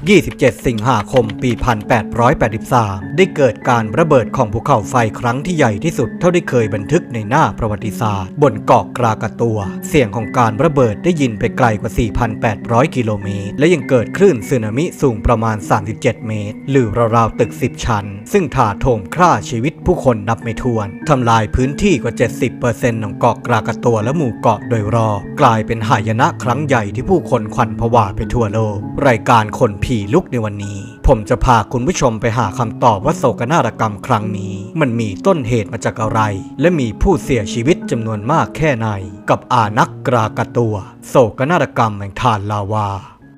27 สิงหาคม ปี 1883 ได้เกิดการระเบิดของภูเขาไฟครั้งที่ใหญ่ที่สุดเท่าที่เคยบันทึกในหน้าประวัติศาสตร์บนเกาะกรากาตัวเสียงของการระเบิดได้ยินไปไกลกว่า 4,800 กิโลเมตรและยังเกิดคลื่นสึนามิสูงประมาณ 37 เมตรหรือราวๆตึก 10 ชั้นซึ่งถาโถมฆ่าชีวิตผู้คนนับไม่ถ้วนทำลายพื้นที่กว่า 70% ของเกาะกรากาตัวและหมู่เกาะโดยรอบกลายเป็นหายนะครั้งใหญ่ที่ผู้คนขวัญผวาไปทั่วโลกรายการคนผีลุกในวันนี้ผมจะพาคุณผู้ชมไปหาคำตอบว่าโศกนาฏกรรมครั้งนี้มันมีต้นเหตุมาจากอะไรและมีผู้เสียชีวิตจำนวนมากแค่ไหนกับอานักกรากาตัวโศกนาฏกรรมแห่งถ่านลาวา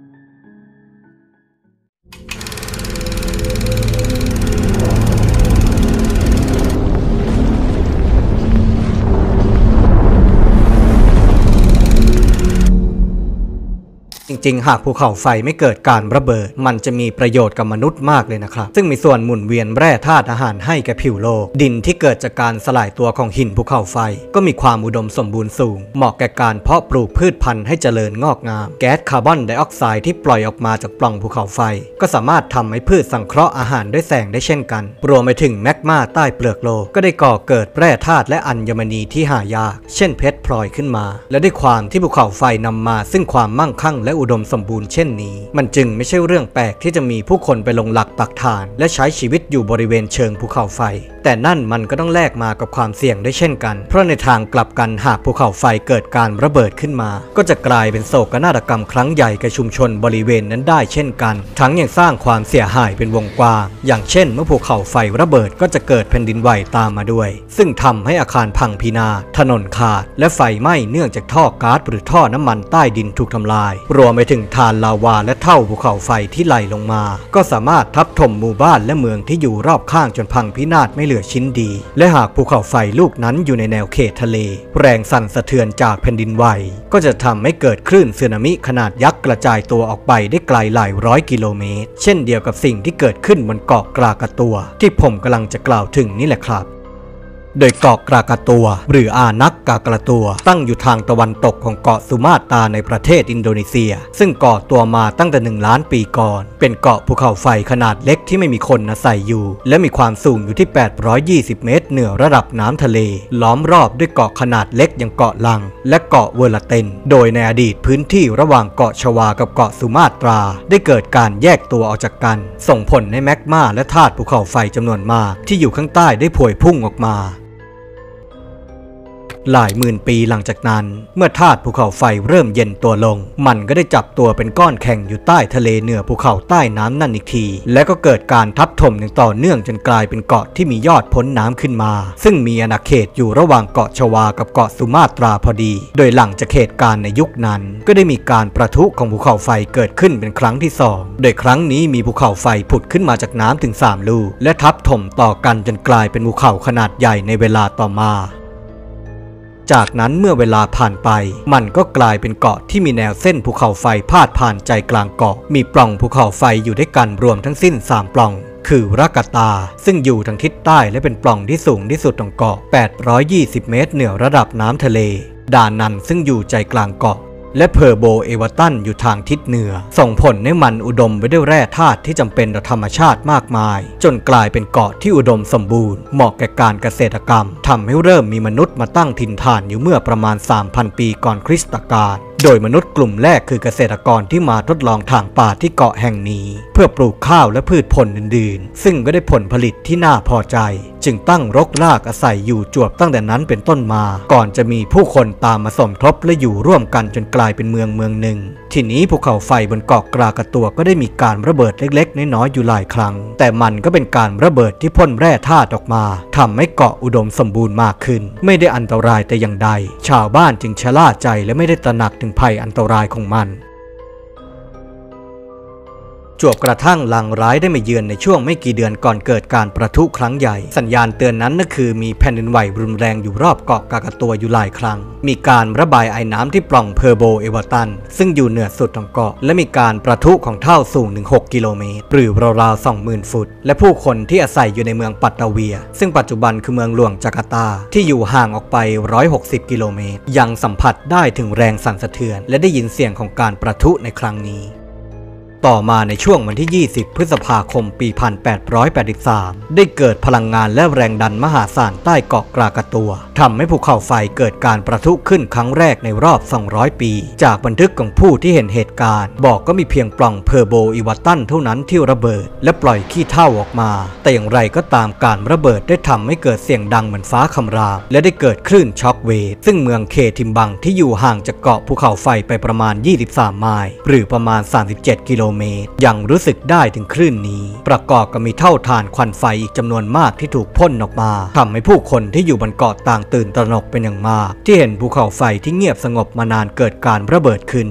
จริงๆหากภูเขาไฟไม่เกิดการระเบิดมันจะมีประโยชน์กับมนุษย์มากเลยนะครับซึ่งมีส่วนหมุนเวียนแร่ธาตุอาหารให้แก่ผิวโลกดินที่เกิดจากการสลายตัวของหินภูเขาไฟก็มีความอุดมสมบูรณ์สูงเหมาะแก่การเพาะปลูกพืชพันธุ์ให้เจริญงอกงามแก๊สคาร์บอนไดออกไซด์ที่ปล่อยออกมาจากปล่องภูเขาไฟก็สามารถทำให้พืชสังเคราะห์อาหารด้วยแสงได้เช่นกันรวมไปถึงแมกมาใต้เปลือกโลกก็ได้ก่อเกิดแร่ธาตุและอัญมณีที่หายากเช่นเพชรพลอยขึ้นมาและด้วยความที่ภูเขาไฟนำมาซึ่งความมั่งคั่งและอุดมสมบูรณ์เช่นนี้มันจึงไม่ใช่เรื่องแปลกที่จะมีผู้คนไปลงหลักปักฐานและใช้ชีวิตอยู่บริเวณเชิงภูเขาไฟแต่นั่นมันก็ต้องแลกมากับความเสี่ยงได้เช่นกันเพราะในทางกลับกันหากภูเขาไฟเกิดการระเบิดขึ้นมาก็จะกลายเป็นโศกนาฏกรรมครั้งใหญ่แก่ชุมชนบริเวณนั้นได้เช่นกันทั้งยังสร้างความเสียหายเป็นวงกว้างอย่างเช่นเมื่อภูเขาไฟระเบิดก็จะเกิดแผ่นดินไหวตามมาด้วยซึ่งทำให้อาคารพังพินาศถนนขาดและไฟไหม้เนื่องจากท่อก๊าซหรือท่อน้ำมันใต้ดินถูกทำลายรวมไปถึงถ่านลาวาและเท่าภูเขาไฟที่ไหลลงมาก็สามารถทับถมหมู่บ้านและเมืองที่อยู่รอบข้างจนพังพินาศไม่เหลือชิ้นดีและหากภูเขาไฟลูกนั้นอยู่ในแนวเขตทะเลแรงสั่นสะเทือนจากแผ่นดินไหวก็จะทำให้เกิดคลื่นสึนามิขนาดยักษ์กระจายตัวออกไปได้ไกลหลายร้อยกิโลเมตรเช่นเดียวกับสิ่งที่เกิดขึ้นบนเกาะกรากาตัวที่ผมกำลังจะกล่าวถึงนี่แหละครับโดยเกาะกรากาตัวหรืออานักกากาตัวตั้งอยู่ทางตะวันตกของเกาะสุมาตราในประเทศอินโดนีเซียซึ่งก่อตัวมาตั้งแต่1 ล้านปีก่อนเป็นเกาะภูเขาไฟขนาดเล็กที่ไม่มีคนอาศัยอยู่และมีความสูงอยู่ที่820 เมตรเหนือระดับน้ำทะเลล้อมรอบด้วยเกาะขนาดเล็กอย่างเกาะลังและเกาะเวอร์ลาเตนโดยในอดีตพื้นที่ระหว่างเกาะชวากับเกาะสุมาตราได้เกิดการแยกตัวออกจากกันส่งผลให้แมกมาและธาตุภูเขาไฟจำนวนมากที่อยู่ข้างใต้ได้พวยพุ่งออกมาหลายหมื่นปีหลังจากนั้นเมื่อธาตุภูเขาไฟเริ่มเย็นตัวลงมันก็ได้จับตัวเป็นก้อนแข็งอยู่ใต้ทะเลเหนือภูเขาใต้น้ำนั่นอีกทีและก็เกิดการทับถมอย่างต่อเนื่องจนกลายเป็นเกาะที่มียอดพ้นน้ำขึ้นมาซึ่งมีอาณาเขตอยู่ระหว่างเกาะชวากับเกาะสุมาตราพอดีโดยหลังจากเหตุการณ์ในยุคนั้นก็ได้มีการประทุของภูเขาไฟเกิดขึ้นเป็นครั้งที่2โดยครั้งนี้มีภูเขาไฟผุดขึ้นมาจากน้ำถึง3 ลูกและทับถมต่อกันจนกลายเป็นภูเขาขนาดใหญ่ในเวลาต่อมาจากนั้นเมื่อเวลาผ่านไปมันก็กลายเป็นเกาะที่มีแนวเส้นภูเขาไฟพาดผ่านใจกลางเกาะมีปล่องภูเขาไฟอยู่ด้วยกันรวมทั้งสิ้น3 ปล่องคือรากาตาซึ่งอยู่ทางทิศใต้และเป็นปล่องที่สูงที่สุดของเกาะ820 เมตรเหนือระดับน้ำทะเลดานันซึ่งอยู่ใจกลางเกาะและเพอร์โบเอวาตันอยู่ทางทิศเหนือส่งผลให้มันอุดมไปด้วยแร่ธาตุที่จำเป็นต่อธรรมชาติมากมายจนกลายเป็นเกาะที่อุดมสมบูรณ์เหมาะแก่การเกษตรกรรมทำให้เริ่มมีมนุษย์มาตั้งถิ่นฐานอยู่เมื่อประมาณ 3,000 ปีก่อนคริสตกาลโดยมนุษย์กลุ่มแรกคือเกษตรกรที่มาทดลองถางป่าที่เกาะแห่งนี้เพื่อปลูกข้าวและพืชผลอื่นๆซึ่งก็ได้ผลผลิตที่น่าพอใจจึงตั้งรกรากอาศัยอยู่จวบตั้งแต่นั้นเป็นต้นมาก่อนจะมีผู้คนตามมาสมทบและอยู่ร่วมกันจนกลายเป็นเมืองหนึ่งทีนี้ภูเขาไฟบนเกาะกรากาตัวก็ได้มีการระเบิดเล็กๆน้อยๆอยู่หลายครั้งแต่มันก็เป็นการระเบิดที่พ่นแร่ธาตุออกมาทำให้เกาะอุดมสมบูรณ์มากขึ้นไม่ได้อันตรายแต่อย่างใดชาวบ้านจึงชะล่าใจและไม่ได้ตระหนักถึงภัยอันตรายของมันจวบกระทั่งลางร้ายได้มาเยือนในช่วงไม่กี่เดือนก่อนเกิดการประทุครั้งใหญ่สัญญาณเตือนนั้นก็คือมีแผ่นดินไหวรุนแรงอยู่รอบเกาะกากาตัวอยู่หลายครั้งมีการระบายไอ้น้ำที่ปล่องเพอร์โบเอวาตันซึ่งอยู่เหนือสุดของเกาะและมีการประทุของเท่าสูงถึง6 กิโลเมตรหรือราวๆ 20,000 ฟุตและผู้คนที่อาศัยอยู่ในเมืองปัตตาเวียซึ่งปัจจุบันคือเมืองหลวงจาการ์ตาที่อยู่ห่างออกไป160 กิโลเมตรยังสัมผัสได้ถึงแรงสั่นสะเทือนและได้ยินเสียงของการประทุในครั้งนี้ต่อมาในช่วงวันที่ 20 พฤษภาคม ปี 1883 ได้เกิดพลังงานและแรงดันมหาศาลใต้เกาะกรากัวทำให้ภูเขาไฟเกิดการประทุขึ้นครั้งแรกในรอบ 200 ปี จากบันทึกของผู้ที่เห็นเหตุการณ์บอกก็มีเพียงปล่องเพอร์โบอีวาตันเท่านั้นที่ระเบิดและปล่อยขี้เถ้าออกมาแต่อย่างไรก็ตามการระเบิดได้ทำให้เกิดเสียงดังเหมือนฟ้าคำรามและได้เกิดคลื่นช็อคเวฟซึ่งเมืองเคทิมบังที่อยู่ห่างจากเกาะภูเขาไฟไปประมาณ 23 ไมล์หรือประมาณ 37 กิโลเมตรยังรู้สึกได้ถึงคลื่นนี้ประกอบกับมีเท่าฐานควันไฟอีกจำนวนมากที่ถูกพ่นออกมาทำให้ผู้คนที่อยู่บนเกาะต่างตื่นตระหนกเป็นอย่างมากที่เห็นภูเขาไฟที่เงียบสงบมานานเกิดการระเบิดขึ้น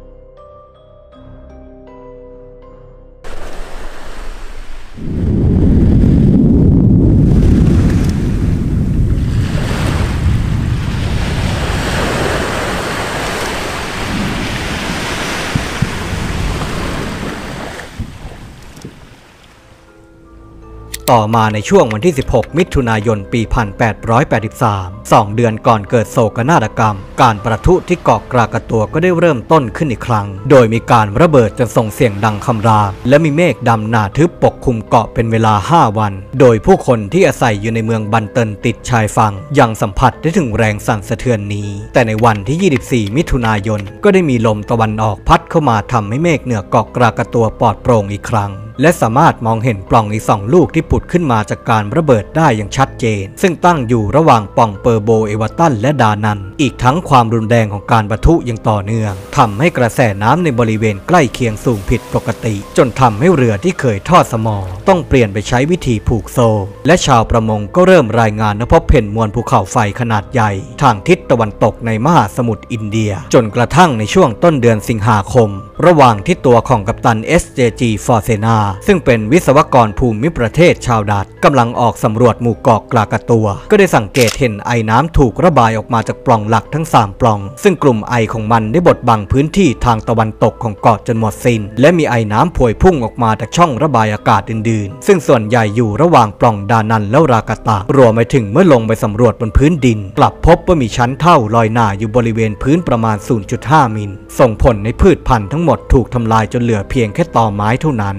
ต่อมาในช่วงวันที่ 16 มิถุนายน ปี 1883 2 เดือนก่อนเกิดโศกนาฏกรรมการประทุที่เกาะกรากัวก็ได้เริ่มต้นขึ้นอีกครั้งโดยมีการระเบิดจนส่งเสียงดังคำรามและมีเมฆดำหนาทึบปกคลุมเกาะเป็นเวลา 5 วันโดยผู้คนที่อาศัยอยู่ในเมืองบันเตินติดชายฝั่งยังสัมผัสได้ถึงแรงสั่นสะเทือนนี้แต่ในวันที่ 24 มิถุนายนก็ได้มีลมตะวันออกพัดเข้ามาทำให้เมฆเหนือเกาะกรากัวปลอดโปร่งอีกครั้งและสามารถมองเห็นปล่องอีก2 ลูกที่ผุดขึ้นมาจากการระเบิดได้อย่างชัดเจนซึ่งตั้งอยู่ระหว่างปล่องเปอร์โบเอวาตันและดานันอีกทั้งความรุนแรงของการปะทุอย่างต่อเนื่องทำให้กระแสน้ำในบริเวณใกล้เคียงสูงผิดปกติจนทำให้เรือที่เคยทอดสมอต้องเปลี่ยนไปใช้วิธีผูกโซ่และชาวประมงก็เริ่มรายงานพบเห็นมวลภูเขาไฟขนาดใหญ่ทางทิศตะวันตกในมหาสมุทรอินเดียจนกระทั่งในช่วงต้นเดือนสิงหาคมระหว่างที่ตัวของกัปตัน SJG ฟอร์เซนาซึ่งเป็นวิศวกรภูมิประเทศชาวดัตช์กำลังออกสำรวจหมู่เกาะกรากัวก็ได้สังเกตเห็นไอน้ำถูกระบายออกมาจากปล่องหลักทั้ง3 ปล่องซึ่งกลุ่มไอของมันได้บดบังพื้นที่ทางตะวันตกของเกาะจนหมดสิ้นและมีไอน้ำพวยพุ่งออกมาจากช่องระบายอากาศอื่นๆซึ่งส่วนใหญ่อยู่ระหว่างปล่องดานันและรากาตารวมไปถึงเมื่อลงไปสำรวจบนพื้นดินกลับพบว่ามีชั้นเท่าลอยหน้าอยู่บริเวณพื้นประมาณ 0.5 มิลส่งผลในพืชพันธุ์ทั้งหมดถูกทำลายจนเหลือเพียงแค่ตอไม้เท่านั้น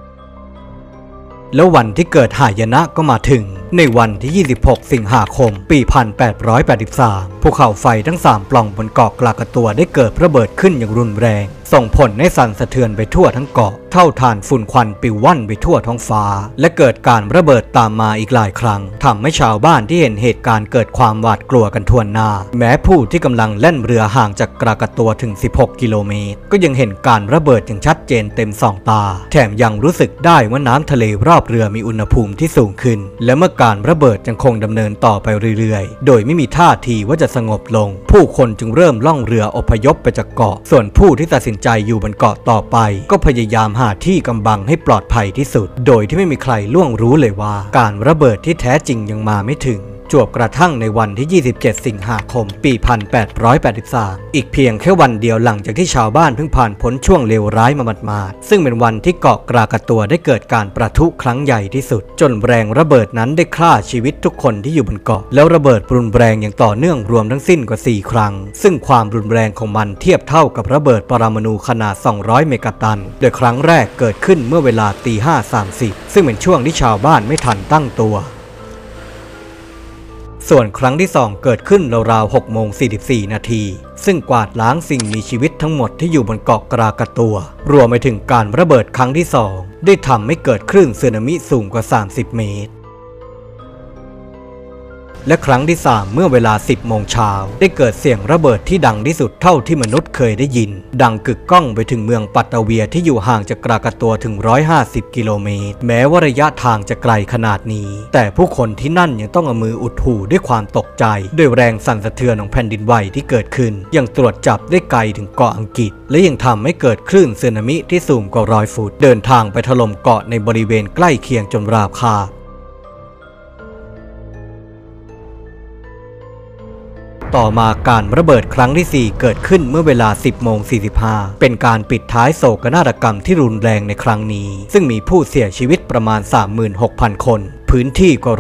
แล้ววันที่เกิดหายนะก็มาถึงในวันที่ 26 สิงหาคม ปี 1883 ภูเขาไฟทั้ง3 ปล่องบนเกาะกรากัวได้เกิดระเบิดขึ้นอย่างรุนแรงส่งผลให้สั่นสะเทือนไปทั่วทั้งเกาะเท่าฐานฝุ่นควันปิวว่อนไปทั่วท้องฟ้าและเกิดการระเบิดตามมาอีกหลายครั้งทำให้ชาวบ้านที่เห็นเหตุการณ์เกิดความหวาดกลัวกันทั่วหน้าแม้ผู้ที่กำลังแล่นเรือห่างจากกรากัวถึง 16 กิโลเมตรก็ยังเห็นการระเบิดอย่างชัดเจนเต็ม2 ตาแถมยังรู้สึกได้ว่าน้ำทะเลรอบเรือมีอุณหภูมิที่สูงขึ้นและเมื่อการระเบิดยังคงดำเนินต่อไปเรื่อยๆโดยไม่มีท่าทีว่าจะสงบลงผู้คนจึงเริ่มล่องเรืออพยพไปจากเกาะส่วนผู้ที่ตัดสินใจอยู่บนเกาะต่อไปก็พยายามหาที่กำบังให้ปลอดภัยที่สุดโดยที่ไม่มีใครล่วงรู้เลยว่าการระเบิดที่แท้จริงยังมาไม่ถึงจวบกระทั่งในวันที่ 27 สิงหาคม ปี 1883 อีกเพียงแค่วันเดียวหลังจากที่ชาวบ้านเพิ่งผ่านพ้นช่วงเลวร้ายมาหมาดๆซึ่งเป็นวันที่เกาะกรากัวได้เกิดการประทุครั้งใหญ่ที่สุดจนแรงระเบิดนั้นได้ฆ่าชีวิตทุกคนที่อยู่บนเกาะแล้วระเบิดรุนแรงอย่างต่อเนื่องรวมทั้งสิ้นกว่า 4 ครั้งซึ่งความรุนแรงของมันเทียบเท่ากับระเบิดปรมาณูขนาด 200 เมกะตันโดยครั้งแรกเกิดขึ้นเมื่อเวลา 5:30 ซึ่งเป็นช่วงที่ชาวบ้านไม่ทันตั้งตัวส่วนครั้งที่2เกิดขึ้นราวๆ 6:44 นาทีซึ่งกวาดล้างสิ่งมีชีวิตทั้งหมดที่อยู่บนเกาะกรากัวรวมไปถึงการระเบิดครั้งที่2ได้ทำให้เกิดคลื่นสึนามิสูงกว่า 30 เมตรและครั้งที่3เมื่อเวลา 10 โมงเช้าได้เกิดเสียงระเบิดที่ดังที่สุดเท่าที่มนุษย์เคยได้ยินดังกึกก้องไปถึงเมืองปัตตาเวียที่อยู่ห่างจากกรากัวถึง 150 กิโลเมตรแม้ว่าระยะทางจะไกลขนาดนี้แต่ผู้คนที่นั่นยังต้องเอามืออุดหูด้วยความตกใจด้วยแรงสั่นสะเทือนของแผ่นดินไหวที่เกิดขึ้นยังตรวจจับได้ไกลถึงเกาะอังกฤษและยังทำให้เกิดคลื่นสึนามิที่สูงกว่า100 ฟุตเดินทางไปถล่มเกาะในบริเวณใกล้เคียงจนราบคาบต่อมาการระเบิดครั้งที่ 4 เกิดขึ้นเมื่อเวลา 10:45 เป็นการปิดท้ายโศกนาฏกรรมที่รุนแรงในครั้งนี้ซึ่งมีผู้เสียชีวิตประมาณ 36,000 คนพื้นที่กว่า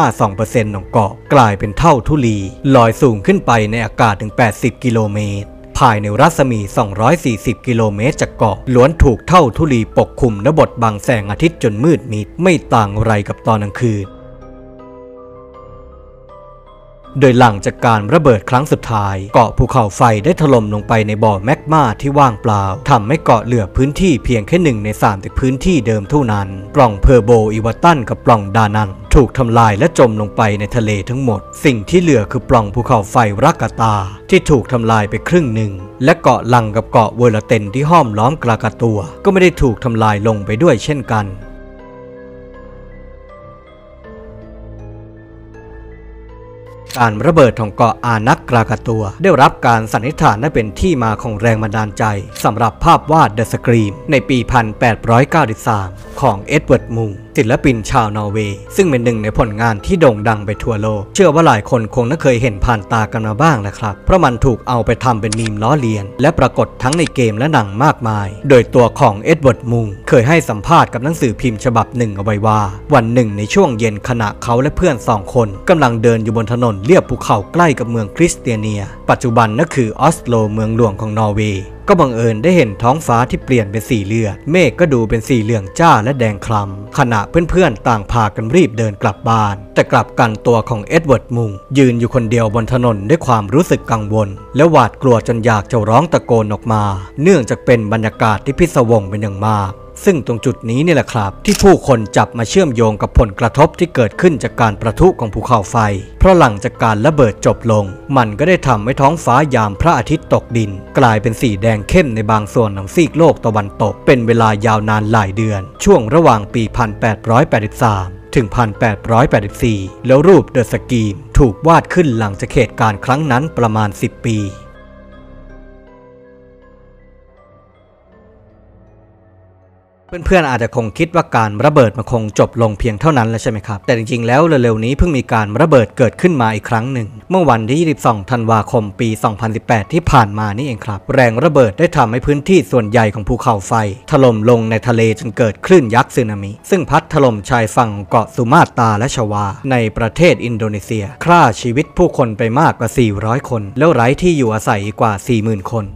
65.52% ของเกาะกลายเป็นเท่าทุลีลอยสูงขึ้นไปในอากาศถึง80 กิโลเมตรภายในรัศมี240 กิโลเมตรจากเกาะล้วนถูกเท่าธุลีปกคลุมและบดบังแสงอาทิตย์จนมืดมิดไม่ต่างอะไรกับตอนกลางคืนโดยหลังจากการระเบิดครั้งสุดท้ายเกาะภูเขาไฟได้ถล่มลงไปในบ่อแมกมาที่ว่างเปล่าทำให้เกาะเหลือพื้นที่เพียงแค่1 ใน 3จากพื้นที่เดิมเท่านั้นปล่องเพอร์โบอีวาตันกับปล่องดานันถูกทำลายและจมลงไปในทะเลทั้งหมดสิ่งที่เหลือคือปล่องภูเขาไฟรักกาตาที่ถูกทำลายไปครึ่งหนึ่งและเกาะลังกับเกาะเวอร์เตนที่ห้อมล้อมกรากาตัวก็ไม่ได้ถูกทำลายลงไปด้วยเช่นกันการระเบิดของเกาะอานักกรากาตัวได้รับการสันนิษฐานว่าเป็นที่มาของแรงบันดาลใจสำหรับภาพวาด The Scream ในปี 1893 ของเอ็ดเวิร์ดมุงศิลปินชาวนอร์เวย์ซึ่งเป็นหนึ่งในผลงานที่โด่งดังไปทั่วโลกเชื่อว่าหลายคนคงน่าเคยเห็นผ่านตากันมาบ้างนะครับเพราะมันถูกเอาไปทำเป็นมีมล้อเลียนและปรากฏทั้งในเกมและหนังมากมายโดยตัวของเอ็ดเวิร์ดมุงเคยให้สัมภาษณ์กับหนังสือพิมพ์ฉบับหนึ่งเอาไว้ว่าวันหนึ่งในช่วงเย็นขณะเขาและเพื่อน2 คนกำลังเดินอยู่บนถนนเลียบภูเขาใกล้กับเมืองคริสเตียเนียปัจจุบันนั่นคือออสโลเมืองหลวงของนอร์เวย์ก็บังเอิญได้เห็นท้องฟ้าที่เปลี่ยนเป็นสีเลือดเมฆก็ดูเป็นสีเหลืองจ้าและแดงคล้ำขณะเพื่อนๆต่างพากันรีบเดินกลับบ้านแต่กลับกันตัวของเอ็ดเวิร์ดมุงยืนอยู่คนเดียวบนถนนด้วยความรู้สึกกังวลและหวาดกลัวจนอยากจะร้องตะโกนออกมาเนื่องจากเป็นบรรยากาศที่พิศวงเป็นอย่างมากซึ่งตรงจุดนี้นี่แหละครับที่ผู้คนจับมาเชื่อมโยงกับผลกระทบที่เกิดขึ้นจากการประทุของภูเขาไฟเพราะหลังจากการระเบิดจบลงมันก็ได้ทำให้ท้องฟ้ายามพระอาทิตย์ตกดินกลายเป็นสีแดงเข้มในบางส่วนของซีกโลกตะวันตกเป็นเวลายาวนานหลายเดือนช่วงระหว่างปี 1883 ถึง 1884 แล้วรูปเดอะสกีมถูกวาดขึ้นหลังจากเหตุการณ์ครั้งนั้นประมาณ 10 ปีเพื่อนๆอาจจะคงคิดว่าการระเบิดมันคงจบลงเพียงเท่านั้นแล้วใช่ไหมครับแต่จริงๆแล้วเร็วๆนี้เพิ่งมีการระเบิดเกิดขึ้นมาอีกครั้งหนึ่งเมื่อวันที่ 22 ธันวาคม ปี 2018 ที่ผ่านมานี่เองครับแรงระเบิดได้ทำให้พื้นที่ส่วนใหญ่ของภูเขาไฟถล่มลงในทะเลจนเกิดคลื่นยักษ์สึนามิซึ่งพัดถล่มชายฝั่งเกาะสุมาตราและชวาในประเทศอินโดนีเซียฆ่าชีวิตผู้คนไปมากกว่า 400 คนแล้วไร้ที่อยู่อาศัยกว่า 40,000 คน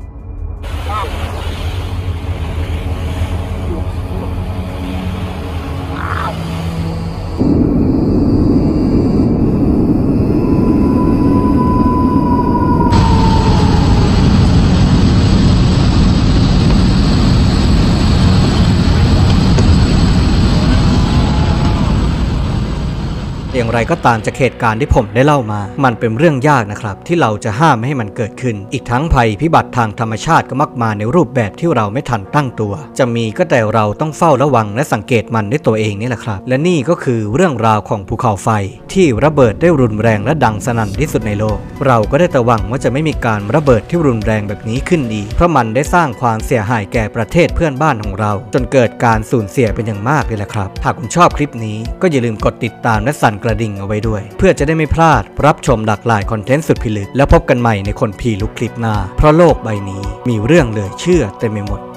อย่างไรก็ตามจากเหตุการณ์ที่ผมได้เล่ามามันเป็นเรื่องยากนะครับที่เราจะห้ามไม่ให้มันเกิดขึ้นอีกทั้งภัยพิบัติทางธรรมชาติก็มักมาในรูปแบบที่เราไม่ทันตั้งตัวจะมีก็แต่เราต้องเฝ้าระวังและสังเกตมันด้วยตัวเองนี่แหละครับและนี่ก็คือเรื่องราวของภูเขาไฟที่ระเบิดได้รุนแรงและดังสนั่นที่สุดในโลกเราก็ได้แต่หวังว่าจะไม่มีการระเบิดที่รุนแรงแบบนี้ขึ้นอีกเพราะมันได้สร้างความเสียหายแก่ประเทศเพื่อนบ้านของเราจนเกิดการสูญเสียเป็นอย่างมากเลยแหละครับหากคุณชอบคลิปนี้ก็อย่าลืมกดติดตามและสั่นกระดิ่งเอาไว้ด้วยเพื่อจะได้ไม่พลาดรับชมหลากหลายคอนเทนต์สุดพิลึกแล้วพบกันใหม่ในคนพีลุกคลิปหน้าเพราะโลกใบนี้มีเรื่องเหลือเชื่อเต็มไปหมด